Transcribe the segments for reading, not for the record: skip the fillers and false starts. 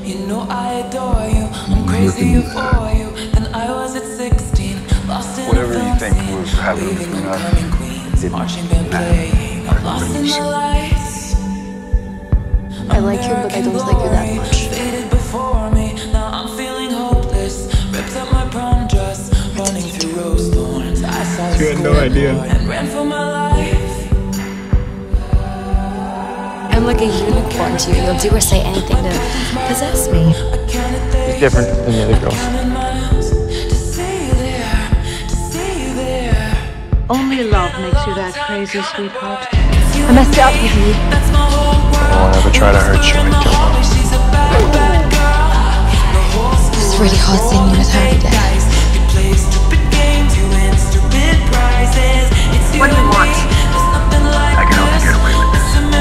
You know I adore you. I'm crazy for you. Then I was at 16, lost in Whatever you think was happening between us, it didn't matter. I'm lost in the lights. I like you, but I don't like you that much. Faded before me, now I'm feeling hopeless. Ripped up my prom dress, running through rose thorns. I saw the You had no idea. and ran for my life. I'm like a unicorn to you. You'll do or say anything to possess me. He's different than the other girls. Only love makes you that crazy, sweetheart. I messed up, Vivi. I won't ever try to hurt you until It's really hard seeing you with her every day. What do you want? I can help you get away with this.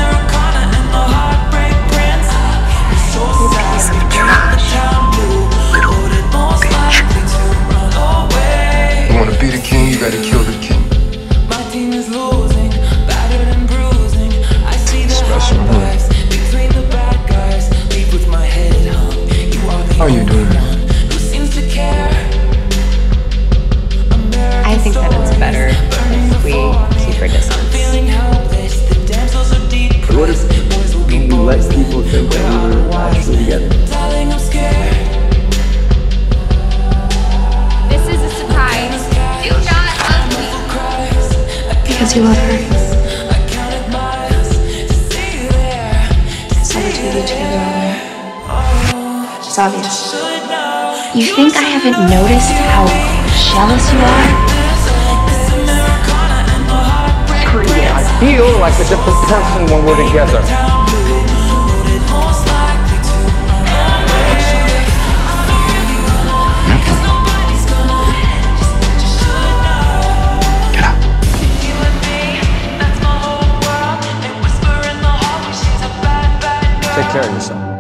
You wanna be the king, you gotta kill the king. My team is losing, battered and bruising. I see the Special, huh? vibes between the bad guys. Leave with my head hung. You are the How you only doing? one who seems to care. I think that it's better if we keep our distance. Feeling helpless, the damsels are deep. What if you let people think that we were actually together? Darling, I'm scared. This is a surprise. Do not hug me. Because you love her. I counted miles to see you there. Saw the two of you together earlier. It's obvious. Should know. You think I haven't noticed how jealous you are? I feel like a different person when we're together. Take care of yourself.